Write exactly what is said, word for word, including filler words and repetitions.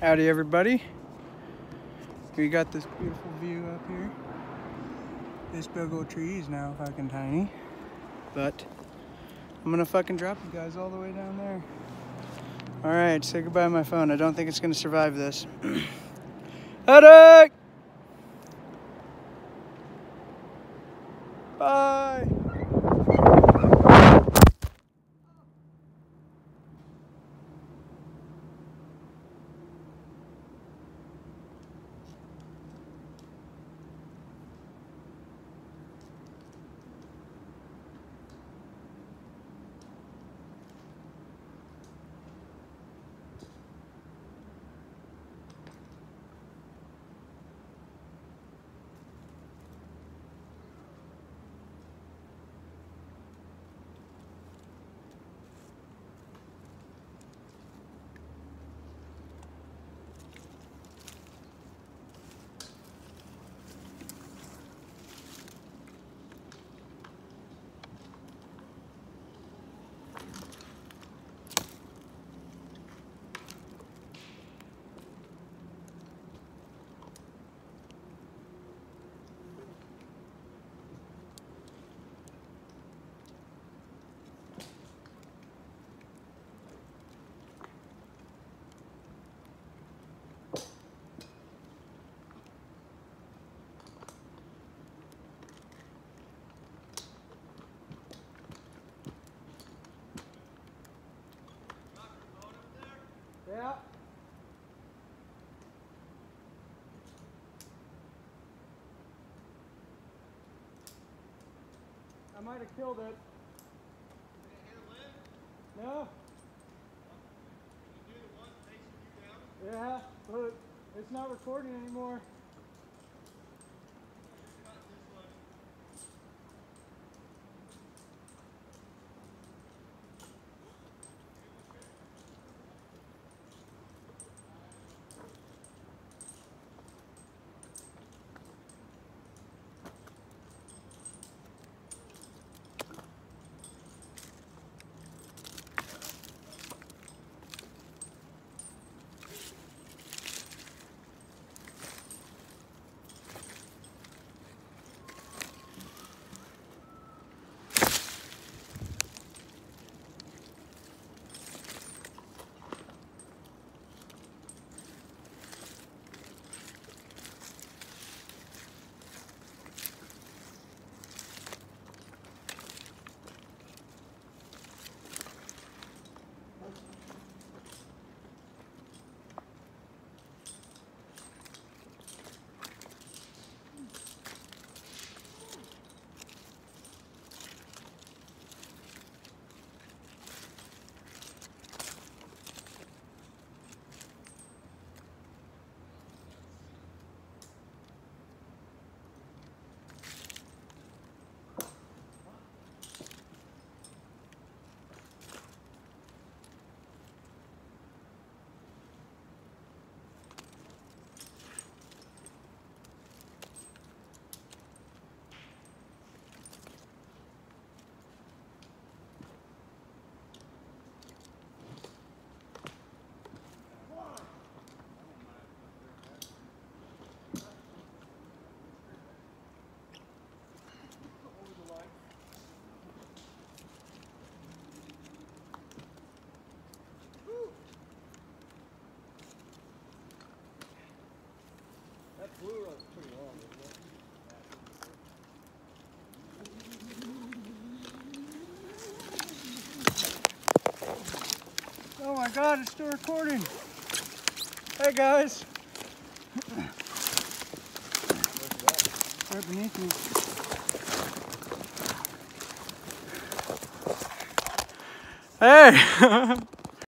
Howdy everybody. We got this beautiful view up here. This big old tree is now fucking tiny. But I'm gonna fucking drop you guys all the way down there. Alright, say goodbye to my phone. I don't think it's gonna survive this. Howdy! Bye! Yeah. I might have killed it. No. Can you do the one facing you down? Yeah, but it's not recording anymore. Cut this one. That blue road's pretty long, isn't it? Oh my god, it's still recording. Hey guys. Right beneath me. Hey!